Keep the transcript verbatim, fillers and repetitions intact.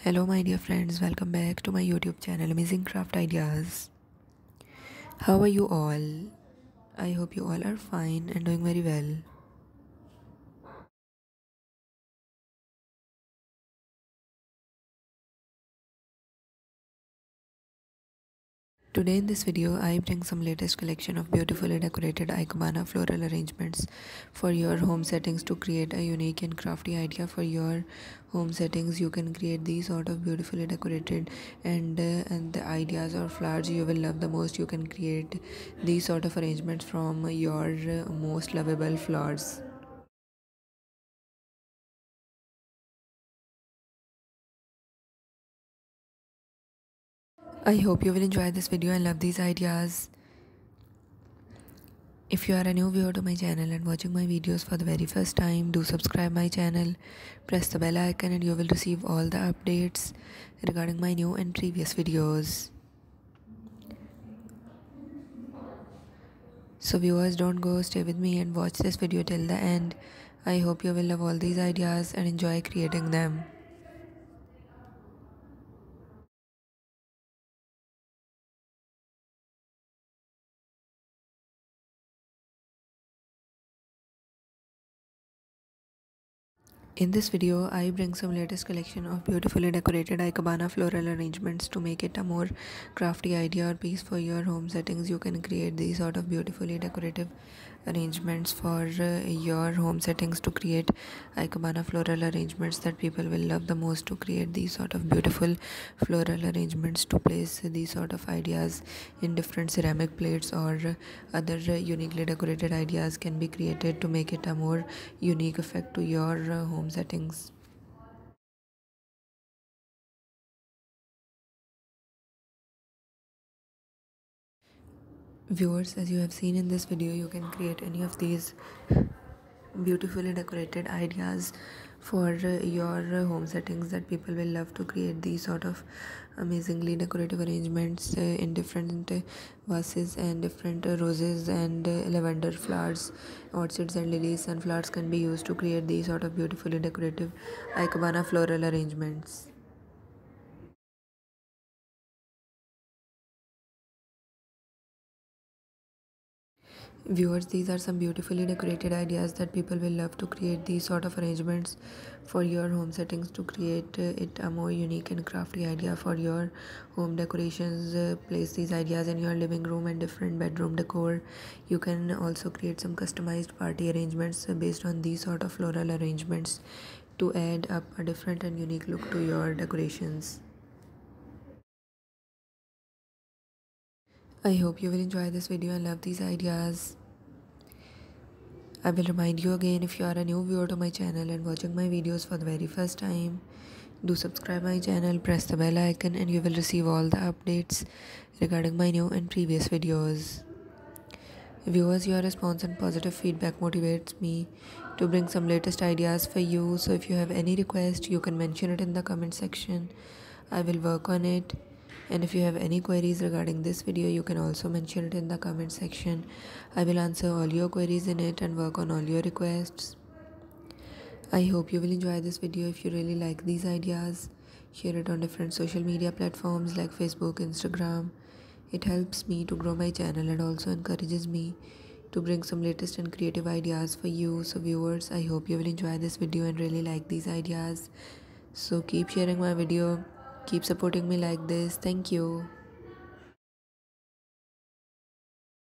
Hello, my dear friends, welcome back to my YouTube channel Amazing Craft Ideas. How are you all? I hope you all are fine and doing very well. Today in this video, I bring some latest collection of beautifully decorated Ikebana floral arrangements for your home settings to create a unique and crafty idea for your home settings. You can create these sort of beautifully decorated and uh, and the ideas or flowers you will love the most. You can create these sort of arrangements from your uh, most lovable flowers. I hope you will enjoy this video and love these ideas. If you are a new viewer to my channel and watching my videos for the very first time, do subscribe my channel, press the bell icon and you will receive all the updates regarding my new and previous videos. So viewers, don't go, stay with me and watch this video till the end. I hope you will love all these ideas and enjoy creating them. In this video, I bring some latest collection of beautifully decorated Ikebana floral arrangements to make it a more crafty idea or piece for your home settings. You can create these sort of beautifully decorative arrangements for uh, your home settings to create Ikebana floral arrangements that people will love the most. To create these sort of beautiful floral arrangements, to place these sort of ideas in different ceramic plates or uh, other uh, uniquely decorated ideas can be created to make it a more unique effect to your uh, home settings. Viewers, as you have seen in this video, you can create any of these beautifully decorated ideas for uh, your uh, home settings that people will love. To create these sort of amazingly decorative arrangements uh, in different uh, vases and different uh, roses and uh, lavender flowers, orchids and lilies, sunflowers can be used to create these sort of beautifully decorative Ikebana floral arrangements. Viewers, these are some beautifully decorated ideas that people will love. To create these sort of arrangements for your home settings, to create uh, it a more unique and crafty idea for your home decorations. Uh, place these ideas in your living room and different bedroom decor. You can also create some customized party arrangements uh, based on these sort of floral arrangements to add up a different and unique look to your decorations. I hope you will enjoy this video and love these ideas. I will remind you again, if you are a new viewer to my channel and watching my videos for the very first time, do subscribe my channel, press the bell icon and you will receive all the updates regarding my new and previous videos. Viewers, your response and positive feedback motivates me to bring some latest ideas for you. So if you have any request, you can mention it in the comment section. I will work on it. And if you have any queries regarding this video, you can also mention it in the comment section. I will answer all your queries in it and work on all your requests. I hope you will enjoy this video. If you really like these ideas, share it on different social media platforms like Facebook, Instagram. It helps me to grow my channel and also encourages me to bring some latest and creative ideas for you. So viewers, I hope you will enjoy this video and really like these ideas. So keep sharing my video, keep supporting me like this. Thank you.